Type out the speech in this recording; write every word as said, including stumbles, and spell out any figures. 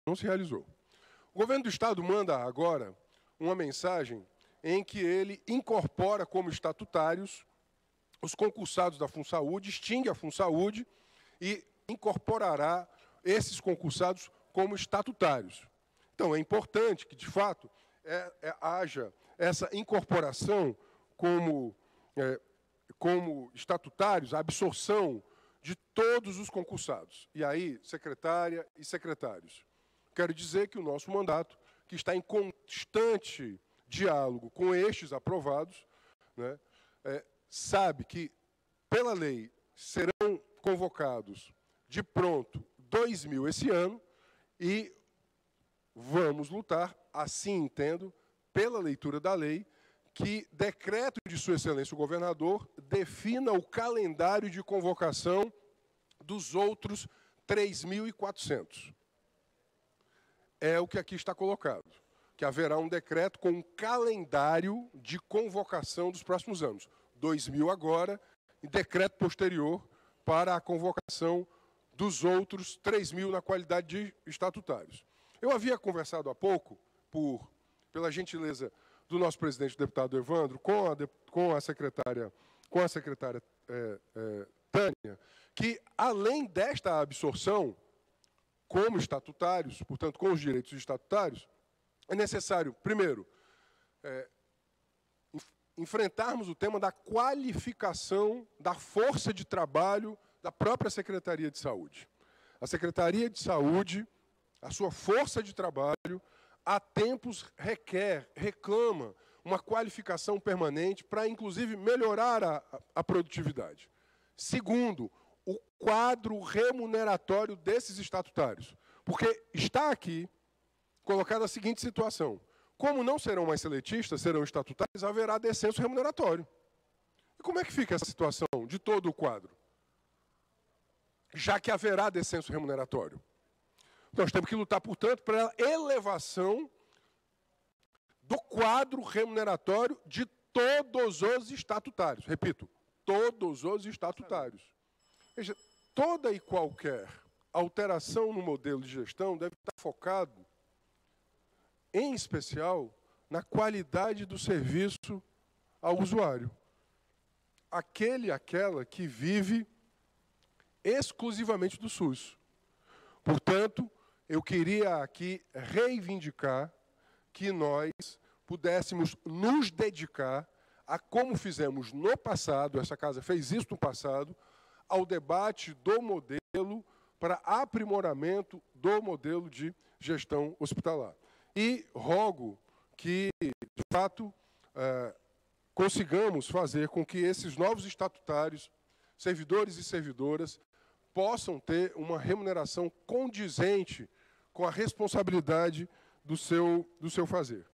não se realizou. O governo do Estado manda agora uma mensagem em que ele incorpora como estatutários os concursados da FUNSAúde, extingue a FUNSAúde e incorporará esses concursados como estatutários. Então, é importante que, de fato, é, é, haja essa incorporação como, é, como estatutários, a absorção de todos os concursados. E aí, secretária e secretários. Quero dizer que o nosso mandato, que está em constante diálogo com estes aprovados, né, é, sabe que, pela lei, serão convocados de pronto dois mil esse ano e vamos lutar, assim entendo, pela leitura da lei, que decreto de Sua Excelência o Governador defina o calendário de convocação dos outros três mil e quatrocentos. É o que aqui está colocado, que haverá um decreto com um calendário de convocação dos próximos anos. dois mil agora, e decreto posterior para a convocação dos outros três mil na qualidade de estatutários. Eu havia conversado há pouco, por, pela gentileza do nosso presidente, o deputado Evandro, com a, com a secretária, com a secretária é, é, Tânia, que, além desta absorção, como estatutários, portanto, com os direitos estatutários, é necessário, primeiro, é, enfrentarmos o tema da qualificação da força de trabalho da própria Secretaria de Saúde. A Secretaria de Saúde, a sua força de trabalho, há tempos requer, reclama uma qualificação permanente para, inclusive, melhorar a, a produtividade. Segundo, o quadro remuneratório desses estatutários. Porque está aqui colocada a seguinte situação. Como não serão mais seletistas, serão estatutários, haverá descenso remuneratório. E como é que fica essa situação de todo o quadro? Já que haverá descenso remuneratório. Nós temos que lutar, portanto, pela elevação do quadro remuneratório de todos os estatutários. Repito, todos os estatutários. Veja, toda e qualquer alteração no modelo de gestão deve estar focado, em especial, na qualidade do serviço ao usuário. Aquele, aquela que vive exclusivamente do SUS. Portanto, eu queria aqui reivindicar que nós pudéssemos nos dedicar a, como fizemos no passado, essa casa fez isso no passado, ao debate do modelo para aprimoramento do modelo de gestão hospitalar. E rogo que, de fato, eh, consigamos fazer com que esses novos estatutários, servidores e servidoras, possam ter uma remuneração condizente com a responsabilidade do seu, do seu fazer.